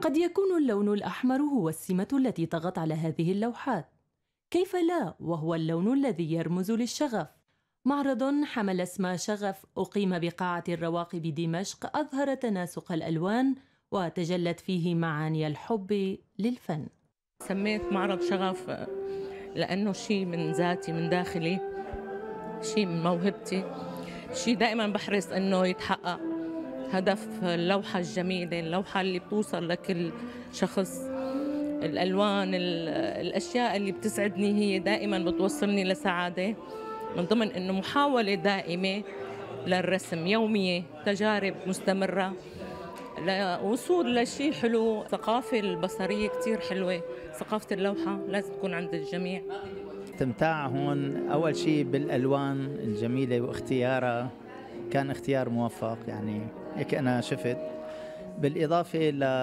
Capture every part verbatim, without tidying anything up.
قد يكون اللون الأحمر هو السمة التي طغت على هذه اللوحات. كيف لا وهو اللون الذي يرمز للشغف؟ معرض حمل اسم شغف أقيم بقاعة الرواق بدمشق أظهر تناسق الألوان وتجلت فيه معاني الحب للفن. سميت معرض شغف لأنه شيء من ذاتي من داخلي، شيء من موهبتي، شيء دائما بحرص أنه يتحقق. هدف اللوحة الجميلة، اللوحة اللي بتوصل لكل شخص، الألوان، الأشياء اللي بتسعدني هي دائما بتوصلني لسعادة، من ضمن أنه محاولة دائمة للرسم يومية، تجارب مستمرة لوصول لشيء حلو. الثقافة البصرية كتير حلوة، ثقافة اللوحة لازم تكون عند الجميع. استمتاع هون أول شيء بالألوان الجميلة واختيارها كان اختيار موفق، يعني هيك أنا شفت، بالإضافة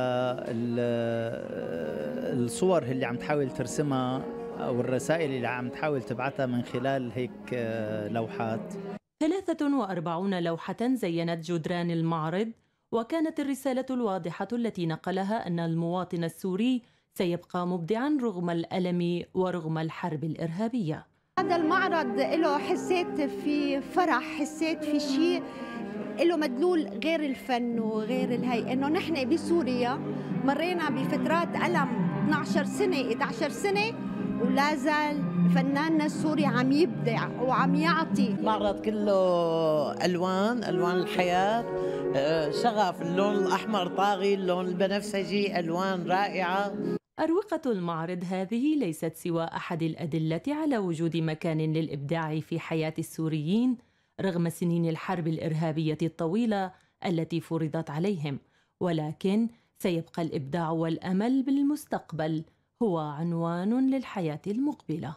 للصور اللي عم تحاول ترسمها أو الرسائل اللي عم تحاول تبعتها من خلال هيك لوحات. ثلاثة وأربعون لوحة زينت جدران المعرض، وكانت الرسالة الواضحة التي نقلها أن المواطن السوري سيبقى مبدعاً رغم الألم ورغم الحرب الإرهابية. هذا المعرض له حسيت في فرح، حسيت في شيء له مدلول غير الفن وغير الهي، انه نحن بسوريا مرينا بفترات ألم اثنعش سنة إحدى عشرة سنة، ولا زال فناننا السوري عم يبدع وعم يعطي. معرض كله ألوان، ألوان الحياة، شغف، اللون الأحمر طاغي، اللون البنفسجي، ألوان رائعة. أروقة المعرض هذه ليست سوى أحد الأدلة على وجود مكان للإبداع في حياة السوريين رغم سنين الحرب الإرهابية الطويلة التي فرضت عليهم، ولكن سيبقى الإبداع والأمل بالمستقبل هو عنوان للحياة المقبلة.